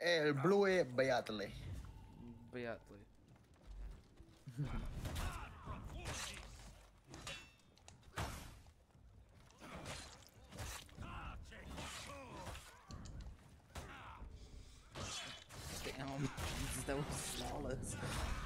Il blu è Beatley. Beatley. Damn, that was flawless.